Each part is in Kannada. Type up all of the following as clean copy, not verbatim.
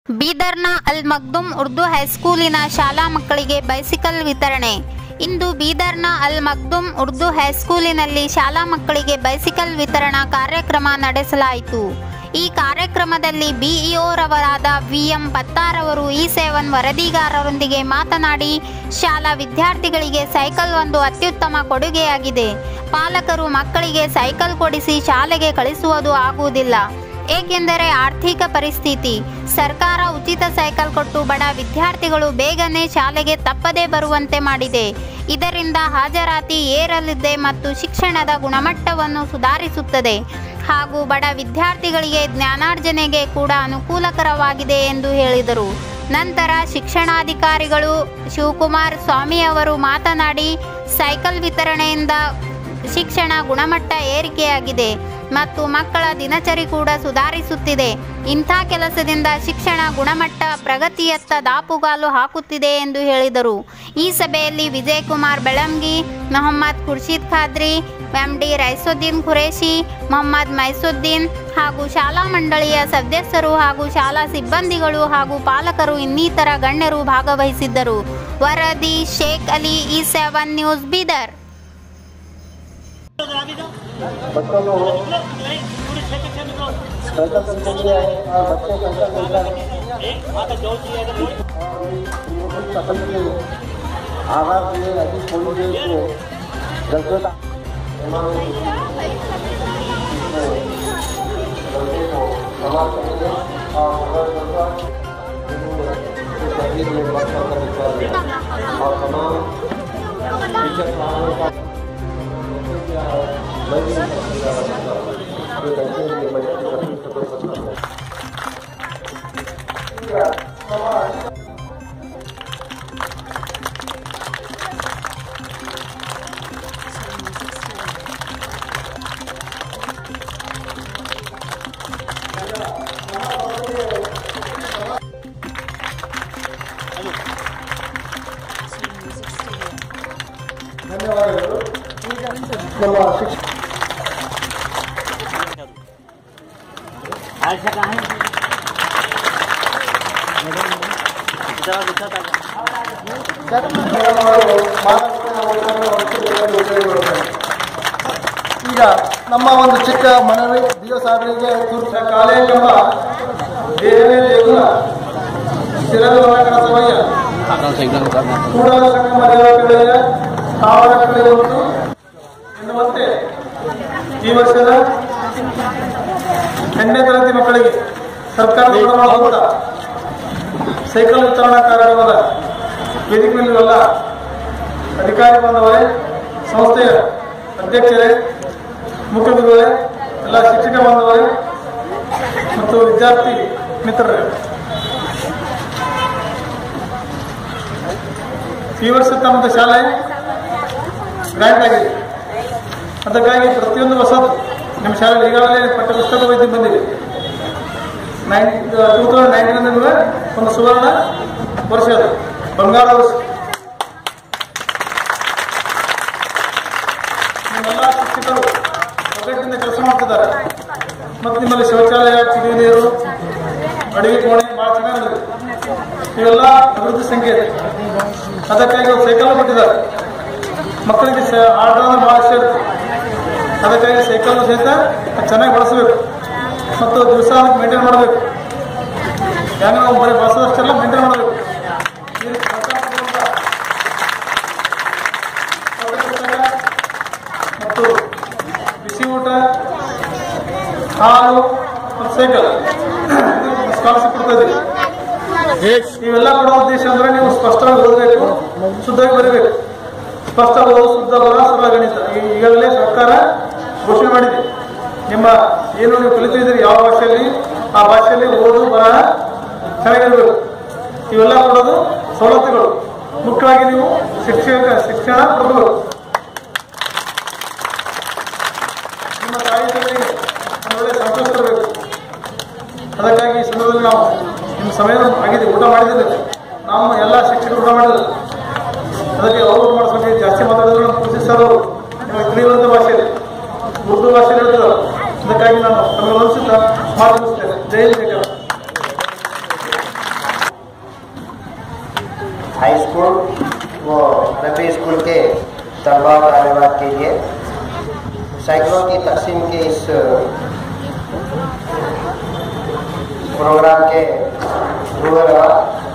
ಬೀದರ್ನ ಅಲ್ ಮಗ್ದುಮ್ ಉರ್ದು ಹೈಸ್ಕೂಲಿನ ಶಾಲಾ ಮಕ್ಕಳಿಗೆ ಬೈಸಿಕಲ್ ವಿತರಣೆ. ಇಂದು ಬೀದರ್ನ ಅಲ್ ಮಗ್ದುಮ್ ಉರ್ದು ಹೈಸ್ಕೂಲಿನಲ್ಲಿ ಶಾಲಾ ಮಕ್ಕಳಿಗೆ ಬೈಸಿಕಲ್ ವಿತರಣಾ ಕಾರ್ಯಕ್ರಮ ನಡೆಸಲಾಯಿತು. ಈ ಕಾರ್ಯಕ್ರಮದಲ್ಲಿ ಬಿಇಒ ರವರಾದ ವಿಎಂ ಪತ್ತಾರವರು E7 ವರದಿಗಾರರೊಂದಿಗೆ ಮಾತನಾಡಿ, ಶಾಲಾ ವಿದ್ಯಾರ್ಥಿಗಳಿಗೆ ಸೈಕಲ್ ಒಂದು ಅತ್ಯುತ್ತಮ ಕೊಡುಗೆಯಾಗಿದೆ. ಪಾಲಕರು ಮಕ್ಕಳಿಗೆ ಸೈಕಲ್ ಕೊಡಿಸಿ ಶಾಲೆಗೆ ಕಳಿಸುವುದು ಆಗುವುದಿಲ್ಲ, ಏಕೆಂದರೆ ಆರ್ಥಿಕ ಪರಿಸ್ಥಿತಿ. ಸರ್ಕಾರ ಉಚಿತ ಸೈಕಲ್ ಕೊಟ್ಟು ಬಡ ವಿದ್ಯಾರ್ಥಿಗಳು ಬೇಗನೆ ಶಾಲೆಗೆ ತಪ್ಪದೇ ಬರುವಂತೆ ಮಾಡಿದೆ. ಇದರಿಂದ ಹಾಜರಾತಿ ಏರಲಿದೆ ಮತ್ತು ಶಿಕ್ಷಣದ ಗುಣಮಟ್ಟವನ್ನು ಸುಧಾರಿಸುತ್ತದೆ ಹಾಗೂ ಬಡ ವಿದ್ಯಾರ್ಥಿಗಳಿಗೆ ಜ್ಞಾನಾರ್ಜನೆಗೆ ಕೂಡ ಅನುಕೂಲಕರವಾಗಿದೆ ಎಂದು ಹೇಳಿದರು. ನಂತರ ಶಿಕ್ಷಣಾಧಿಕಾರಿಗಳು ಶಿವಕುಮಾರ್ ಸ್ವಾಮಿ ಅವರು ಮಾತನಾಡಿ, ಸೈಕಲ್ ವಿತರಣೆಯಿಂದ ಶಿಕ್ಷಣ ಗುಣಮಟ್ಟ ಏರಿಕೆಯಾಗಿದೆ ಮತ್ತು ಮಕ್ಕಳ ದಿನಚರಿ ಕೂಡ ಸುಧಾರಿಸುತ್ತಿದೆ. ಇಂಥ ಕೆಲಸದಿಂದ ಶಿಕ್ಷಣ ಗುಣಮಟ್ಟ ಪ್ರಗತಿಯತ್ತ ದಾಪುಗಾಲು ಹಾಕುತ್ತಿದೆ ಎಂದು ಹೇಳಿದರು. ಈ ಸಭೆಯಲ್ಲಿ ವಿಜಯಕುಮಾರ್ ಬೆಳಂಗಿ, ಮೊಹಮ್ಮದ್ ಖುರ್ಷಿದ್ ಖಾದ್ರಿ, MD ರೈಸುದ್ದೀನ್ ಖುರೇಶಿ, ಮೊಹಮ್ಮದ್ ಮೈಸುದ್ದೀನ್ ಹಾಗೂ ಶಾಲಾ ಮಂಡಳಿಯ ಸದಸ್ಯರು ಹಾಗೂ ಶಾಲಾ ಸಿಬ್ಬಂದಿಗಳು ಹಾಗೂ ಪಾಲಕರು ಇನ್ನಿತರ ಗಣ್ಯರು ಭಾಗವಹಿಸಿದ್ದರು. ವರದಿ ಶೇಖ್ ಅಲಿ, E7 ನ್ಯೂಸ್, ಬೀದರ್. बच्चों को साइकिल खरीदने के लिए और बच्चे साइकिल खरीदकर पसंद के आवाज दिए ऐसी खोली गई को गलत और तमाम टीचर धन्यवाद. ಈಗ ನಮ್ಮ ಒಂದು ಚಿಕ್ಕ ಮನವಿ ದಿವಸ ಅವರಿಗೆ ಕಾಲೇಜೆಂಬ ದೇವನೇ ದೇಗುಲ ಸ್ಥಿರದ ಸಮಯ ಕೂಡಲ ಸಂಗಮ ದೇವತೆಗಳ ಆವರಣಗಳಲ್ಲಿ ಒಂದು ಎನ್ನುವಂತೆ ಈ ವರ್ಷದ 8ನೇ ತರಗತಿ ಮಕ್ಕಳಿಗೆ ಸರ್ಕಾರದ ಕೂಡ ಸೈಕಲ್ ವಿತರಣಾ ಕಾರ್ಯಕ್ರಮದ ವೇದಿಕೆಯಲ್ಲಿರುವ ಅಧಿಕಾರಿ ಬಂದವರೇ, ಸಂಸ್ಥೆಯ ಅಧ್ಯಕ್ಷರೇ, ಮುಖ್ಯಗುರುಗಳೇ, ಎಲ್ಲ ಶಿಕ್ಷಕ ಬಾಂಧವರೇ ಮತ್ತು ವಿದ್ಯಾರ್ಥಿ ಮಿತ್ರರೇ, ಈ ವರ್ಷ ತಮ್ಮದು ಶಾಲೆ ಗ್ರ್ಯಾಂಡ್ ಆಗಿದೆ. ಅದಕ್ಕಾಗಿ ಪ್ರತಿಯೊಂದು ಹೊಸದು ನಿಮ್ಮ ಶಾಲೆಯಲ್ಲಿ ಈಗಾಗಲೇ ಪಠ್ಯಪುಸ್ತಕ ವೈದ್ಯ ಬಂದಿದೆ. 2019 ಒಂದು ಸುವರ್ಣ ವರ್ಷ, ಅದು ಬಂಗಾರ ವರ್ಷ. ನಿಮ್ಮೆಲ್ಲ ಶಿಕ್ಷಕರು ಒಗ್ಗಟ್ಟಿನಿಂದ ಕೆಲಸ ಮಾಡ್ತಿದ್ದಾರೆ ಮತ್ತು ನಿಮ್ಮಲ್ಲಿ ಶೌಚಾಲಯ, ಕುಡಿಯುವ ನೀರು, ಅಡುಗೆ ಕೋಣೆ ಬಹಳ ಚೆನ್ನಾಗಿದೆ. ಇವೆಲ್ಲ ಅಭಿವೃದ್ಧಿ ಸಂಕೇತ. ಅದಕ್ಕಾಗಿ ಸೈಕಲ್ ಕೊಟ್ಟಿದ್ದಾರೆ. ಮಕ್ಕಳಿಗೆ ಆಟ ಅಂದ್ರೆ ಬಹಳ ಇಷ್ಟ ಇರುತ್ತೆ. ಅದಕ್ಕಾಗಿ ಸೈಕಲ್ ಸಹಿತ ಚೆನ್ನಾಗಿ ಬಳಸಬೇಕು ಮತ್ತು ದಿವಸ ಅದಕ್ಕೆ ಮೇಂಟೈನ್ ಮಾಡಬೇಕು. ಯಾಕೆ ನಾವು ಬರೀ ಬಳಸೋದಷ್ಟೆಲ್ಲ ಮೇಂಟೈನ್ ಮಾಡಬೇಕು. ಮತ್ತು ಬಿಸಿ ಊಟ, ಹಾಲು ಮತ್ತು ಸೈಕಲ್ ಸ್ಕಾಲರ್ಶಿಪ್ ಕೊಡ್ತಾ ಇದ್ದೀವಿ. ಇವೆಲ್ಲ ಕೊಡೋ ಉದ್ದೇಶ ಅಂದ್ರೆ ನೀವು ಸ್ಪಷ್ಟವಾಗಿ ಓದಬೇಕು, ಶುದ್ಧವಾಗಿ ಬರೀಬೇಕು. ಸ್ಪಷ್ಟ ಓದು, ಶುದ್ಧ ಬರ, ಸರಳ ಗಣಿತ ಈಗಾಗಲೇ ಸರ್ಕಾರ ಘೋಷಣೆ ಮಾಡಿದೆ. ನಿಮ್ಮ ಏನು ನೀವು ಕಲಿತಿದ್ದೀರಿ ಯಾವ ಭಾಷೆಯಲ್ಲಿ, ಆ ಭಾಷೆಯಲ್ಲಿ ಓದು ಬರಹ ಚೆನ್ನಾಗಿರ್ಬೇಕು. ಇವೆಲ್ಲ ಕೊಡೋದು ಸವಲತ್ತುಗಳು. ಮುಖ್ಯವಾಗಿ ನೀವು ಶಿಕ್ಷಣ ಕೊಡಬೇಕು. ನಿಮ್ಮ ತಾಯಿ ತಂದೆಗೆ ಒಳ್ಳೆ ಸಂತೋಷ ಇರಬೇಕು. ಅದಕ್ಕಾಗಿ ಈ ಸಂದರ್ಭದಲ್ಲಿ ನಾವು ನಿಮ್ಮ ಸಮಯ ಆಗಿದೆ, ಊಟ ಮಾಡಿದ್ದೇವೆ. ನಾವು ಎಲ್ಲ ಶಿಕ್ಷಕರು ಊಟ ಮಾಡಿದ್ರು. ಅದಕ್ಕೆ ಅವರು ಮಾಡಿಸೋಕೆ ಜಾಸ್ತಿ ಮಾತಾಡಿದ್ರು ನಮ್ಮ ಕೃಷಿ ಸರ್ ಅವರು ನಿಮಗೆ ತಿಳಿಯುವಂಥ ಭಾಷೆಯಲ್ಲಿ ಉರ್ದು ಭಾಷೆಯಲ್ಲಿ ಹೇಳ್ತಾರೆ. ಅದಕ್ಕಾಗಿ ನಾನು ತಮಗೆ ಅನಿಸುತ್ತಾ ಮಾತು ಮುಗಿಸ್ತೇನೆ. ಜೈ ಶ್ರೀರಾಮ್. हाई स्कूल व अरबी स्कूल के तलबा और तालिबात के लिए साइकिलों की तकसीम के इस प्रोग्राम के रूबेरवा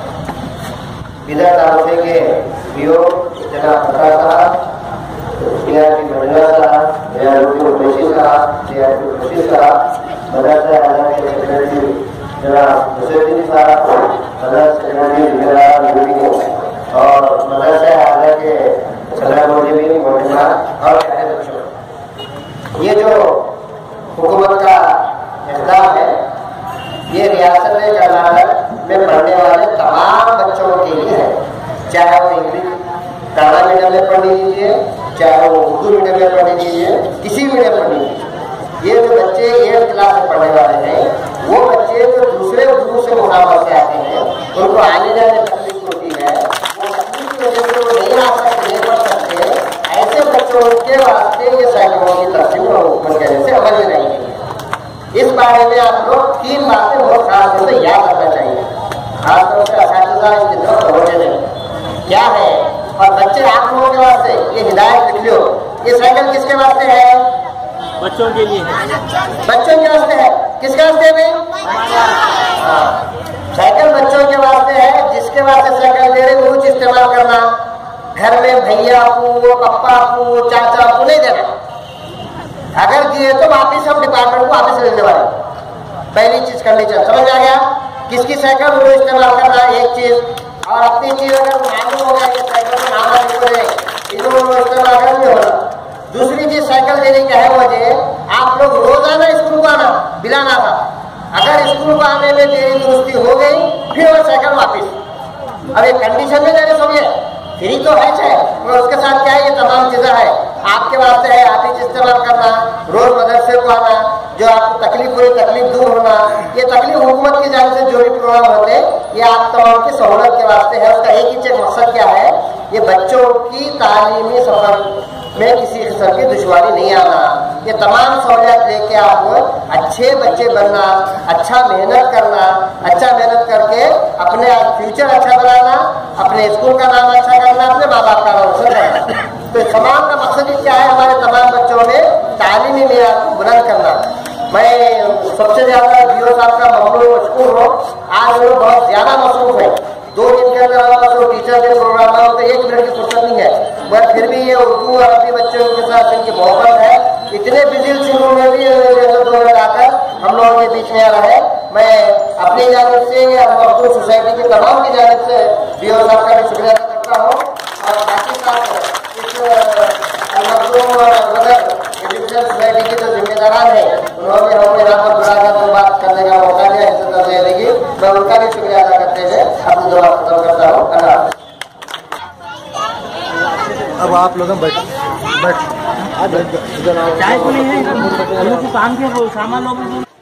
बिदर तालुके के बीओ जनाब फतरा साहब, DRP मंडला साहब, DRP खुशी साहब, DRP खुशी साहब, मदरसा आला के सेक्रेटरी जनाब हुसैन साहब, मदरसा सेक्रेटरी जनाब यूपी और मदरसा आला के सदर मुजीबी मोहम्मद और सारे बच्चों, ये जो हुकूमत का इक़दाम है ये रियासत कर्नाटक में पढ़ने वाले तमाम बच्चों के लिए है, चाहे वो इंग्लिश कन्नड़ा मीडियम में पढ़ लीजिए, चाहे वो उर्दू मीडियम में पढ़ लीजिए, किसी मीडियम पढ़ लीजिए। ये जो बच्चे 8th क्लास में पढ़ने वाले हैं वो बच्चे जो दूसरे दूर से मुकाबले से आते हैं उनको आने जाने में तकलीफ होती है, वो तकलीफ की वजह से वो नहीं आ सकते, नहीं पढ़ सकते, ऐसे बच्चों के वास्ते ये साइकिलों की तकसीम हुकूमत कहने से अमल में नहीं है। इस बारे में आप लोग 3 बातें बहुत खास तौर से याद रखना चाहिए, खासतौर से असातिज़ा इस दिन होने में क्या है। और बच्चे आप लोगों के वास्ते ये हिदायत लिख लो, ये साइकिल किसके वास्ते है? बच्चों के लिए, बच्चों के वास्ते है। किसके वास्ते में? हाँ, साइकिल बच्चों के वास्ते है। जिसके वास्ते साइकिल दे रहे वो इस्तेमाल करना, घर में भैया को, पप्पा को, चाचा को नहीं देना। अगर दिए तो वापिस हम डिपार्टमेंट को वापिस लेने वाले, पहली चीज करनी चाहिए। समझ आ गया? किसकी साइकिल वो इस्तेमाल करना एक चीज, और अपनी चीज अगर मालूम हो गया कि साइकिल को नाम इस्तेमाल करने होना। दूसरी चीज साइकिल देने की है वजह, आप लोग रोजाना स्कूल को आना, बिलाना था। अगर स्कूल को आने में देरी दुरुस्ती हो गई फिर वो साइकिल वापिस। अब एक कंडीशन में देने समझे, फ्री तो है चाहे, और उसके साथ क्या है, ये तमाम चीजें है आपके वास्ते है, आप ही इस्तेमाल करना, रोज मदरसे को आना, जो आपको तकलीफ हुई तकलीफ दूर होना। ये तकलीफ हुकूमत की जान से जो भी प्रोग्राम होते हैं ये आप तमाम की सहूलत के वास्ते है। उसका एक ही मकसद क्या है, ये बच्चों की तालीमी सफर में किसी किस्म की दुश्वारी नहीं आना। ये तमाम सहूलियत लेके आपको अच्छे बच्चे बनना, अच्छा मेहनत करना, अच्छा मेहनत करके अपने फ्यूचर अच्छा बनाना, अपने स्कूल का नाम अच्छा करना, अपने माँ बाप का नाम रोशन करना। तो तमाम का मकसद क्या है, हमारे तमाम बच्चों में तालीमी मेयार को बुलंद करना। मैं सबसे ज्यादा बीओ साहब का ममनून मशकूर हूँ। आज वो बहुत ज्यादा मसरूफ है, 2 दिन के अंदर टीचर के प्रोग्राम में तो 1 मिनट की फुर्सत नहीं है, मगर फिर भी ये उर्दू अरबी बच्चों के साथ इनकी मोहब्बत है। इतने बिजी शुरू में भी 2 मिनट आकर हम लोगों के बीच में आ रहा है। मैं अपनी जानिब से मखदूम सोसाइटी की तमाम की जानिब से बीओ साहब का भी शुक्रिया अदा करता हूँ, और बाकी साथ मखदूम एजुकेशन सोसाइटी के जो जिम्मेदारान है उन्होंने हमें यहाँ पर बुलाकर 2 बात करने का मौका दिया, इज्जत देने की, मैं उनका भी शुक्रिया अदा करते हुए अपनी दुआ खत्म करता हूँ। अल्लाह। अब आप लोग बैठ चाय को नहीं है, काम के सामान लोग